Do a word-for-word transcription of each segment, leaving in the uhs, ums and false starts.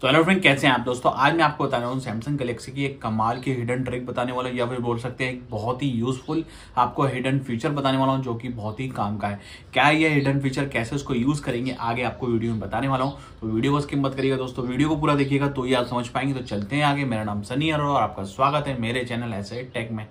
तो hello friend, कैसे हैं आप दोस्तों। आज मैं आपको बताने वाला हूँ सैमसंग गैलेक्सी की एक कमाल की हिडन ट्रिक बताने वाला हूँ, या फिर बोल सकते हैं एक बहुत ही यूजफुल आपको हिडन फीचर बताने वाला हूँ जो कि बहुत ही काम का है। क्या है ये हिडन फीचर, कैसे उसको यूज करेंगे, आगे आपको वीडियो में बताने वाला हूँ। तो वीडियो को स्किप मत करिएगा दोस्तों, वीडियो को पूरा देखिएगा तो ये आप समझ पाएंगे। तो चलते हैं आगे। मेरा नाम सनी अरोड़ा और आपका स्वागत है मेरे चैनल ऐसे टेक में।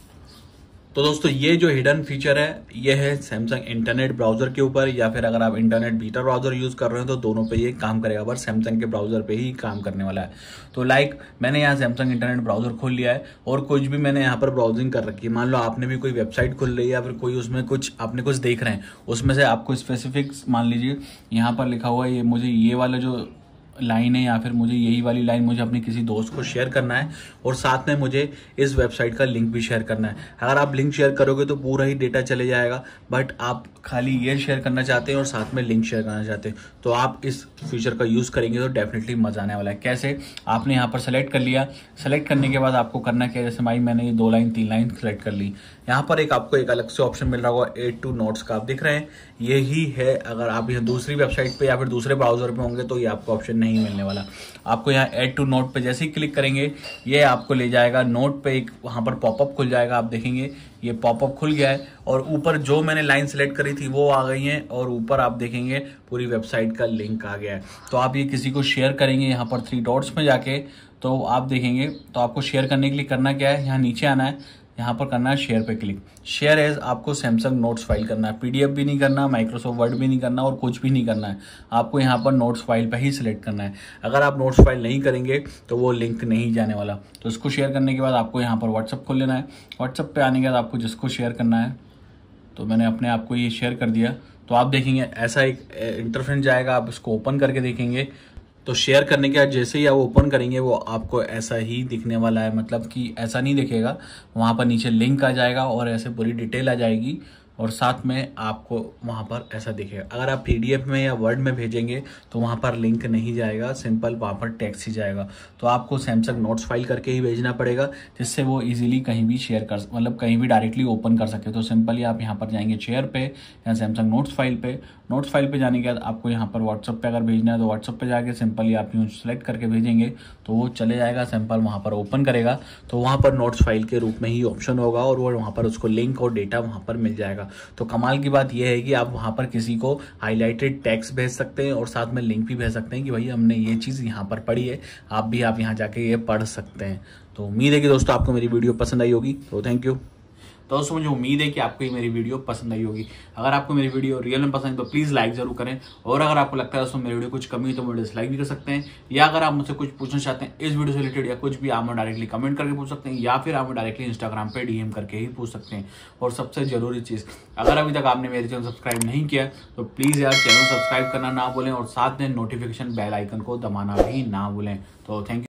तो दोस्तों ये जो हिडन फीचर है ये है सैमसंग इंटरनेट ब्राउजर के ऊपर, या फिर अगर आप इंटरनेट बीटा ब्राउजर यूज कर रहे हो तो दोनों पे ये काम करेगा, पर सैमसंग के ब्राउजर पे ही काम करने वाला है। तो लाइक मैंने यहाँ सैमसंग इंटरनेट ब्राउजर खोल लिया है और कुछ भी मैंने यहाँ पर ब्राउजिंग कर रखी है। मान लो आपने भी कोई वेबसाइट खोल ली है या फिर कोई उसमें कुछ आपने कुछ देख रहे हैं, उसमें से आपको स्पेसिफिक मान लीजिए यहाँ पर लिखा हुआ है ये मुझे ये वाला जो लाइन है या फिर मुझे यही वाली लाइन मुझे अपने किसी दोस्त को शेयर करना है और साथ में मुझे इस वेबसाइट का लिंक भी शेयर करना है। अगर आप लिंक शेयर करोगे तो पूरा ही डेटा चले जाएगा, बट आप खाली ये शेयर करना चाहते हैं और साथ में लिंक शेयर करना चाहते हैं तो आप इस फीचर का यूज़ करेंगे तो डेफिनेटली मजा आने वाला है। कैसे, आपने यहाँ पर सेलेक्ट कर लिया, सेलेक्ट करने के बाद आपको करना क्या है, जैसे भाई मैंने ये दो लाइन तीन लाइन सेलेक्ट कर ली, यहाँ पर एक आपको एक अलग से ऑप्शन मिल रहा होगा एड टू नोट्स का, आप दिख रहे हैं यही है। अगर आप यहाँ दूसरी वेबसाइट पे या फिर दूसरे ब्राउजर पे होंगे तो ये आपको ऑप्शन नहीं मिलने वाला। आपको यहाँ ऐड टू नोट पे जैसे ही क्लिक करेंगे ये आपको ले जाएगा नोट पे, एक वहां पर पॉपअप खुल जाएगा। आप देखेंगे ये पॉपअप खुल गया है और ऊपर जो मैंने लाइन सेलेक्ट करी थी वो आ गई है और ऊपर आप देखेंगे पूरी वेबसाइट का लिंक आ गया है। तो आप ये किसी को शेयर करेंगे यहाँ पर थ्री डॉट्स में जाके, तो आप देखेंगे तो आपको शेयर करने के लिए करना क्या है, यहाँ नीचे आना है, यहाँ पर करना है शेयर पे क्लिक। शेयर एज आपको सैमसंग नोट्स फाइल करना है, पीडीएफ भी नहीं करना, माइक्रोसॉफ्ट वर्ड भी नहीं करना और कुछ भी नहीं करना है। आपको यहाँ पर नोट्स फाइल पे ही सिलेक्ट करना है। अगर आप नोट्स फाइल नहीं करेंगे तो वो लिंक नहीं जाने वाला। तो इसको शेयर करने के बाद आपको यहाँ पर व्हाट्सअप खोल लेना है। व्हाट्सअप पे आने के बाद आपको जिसको शेयर करना है, तो मैंने अपने आप को ये शेयर कर दिया। तो आप देखेंगे ऐसा एक इंटरफेस जाएगा, आप इसको ओपन करके देखेंगे तो शेयर करने के बाद जैसे ही आप ओपन करेंगे वो आपको ऐसा ही दिखने वाला है, मतलब कि ऐसा नहीं दिखेगा, वहाँ पर नीचे लिंक आ जाएगा और ऐसे पूरी डिटेल आ जाएगी और साथ में आपको वहाँ पर ऐसा दिखेगा। अगर आप पीडीएफ में या वर्ड में भेजेंगे तो वहाँ पर लिंक नहीं जाएगा, सिंपल वहाँ पर टेक्स्ट ही जाएगा। तो आपको सैमसंग नोट्स फाइल करके ही भेजना पड़ेगा जिससे वो इजीली कहीं भी शेयर कर, मतलब कहीं भी डायरेक्टली ओपन कर सके। तो सिंपली आप यहाँ पर जाएंगे शेयर पे या सैमसंग नोट्स फाइल पे। नोट्स फाइल पे जाने के बाद आपको यहाँ पर व्हाट्सअप पे अगर भेजना है तो व्हाट्सअप पे जाके सिंपली आप यूँ सेलेक्ट करके भेजेंगे तो वो चले जाएगा, सिंपल वहाँ पर ओपन करेगा तो वहाँ पर नोट्स फाइल के रूप में ही ऑप्शन होगा और वो वहाँ पर उसको लिंक और डेटा वहाँ पर मिल जाएगा। तो कमाल की बात यह है कि आप वहाँ पर किसी को हाईलाइटेड टेक्स्ट भेज सकते हैं और साथ में लिंक भी भेज सकते हैं कि भाई हमने ये चीज़ यहाँ पर पढ़ी है, आप भी आप यहाँ जाके ये पढ़ सकते हैं। तो उम्मीद है कि दोस्तों आपको मेरी वीडियो पसंद आई होगी। तो थैंक यू दोस्तों, मुझे उम्मीद है कि आपको ये मेरी वीडियो पसंद आई होगी। अगर आपको मेरी वीडियो रियल में पसंद है तो प्लीज़ लाइक जरूर करें, और अगर आपको लगता है दोस्तों मेरी वीडियो कुछ कमी है तो मुझे डिसलाइक भी कर सकते हैं, या अगर आप मुझसे कुछ पूछना चाहते हैं इस वीडियो से रिलेटेड या कुछ भी, आप मुझे डायरेक्टली कमेंट करके पूछ सकते हैं या फिर आप डायरेक्टली इंस्टाग्राम पे डीएम करके ही पूछ सकते हैं। और सबसे जरूरी चीज़, अगर अभी तक आपने मेरे चैनल सब्सक्राइब नहीं किया तो प्लीज़ यार चैनल सब्सक्राइब करना ना भूलें और साथ में नोटिफिकेशन बेल आइकन को दबाना भी ना भूलें। तो थैंक यू।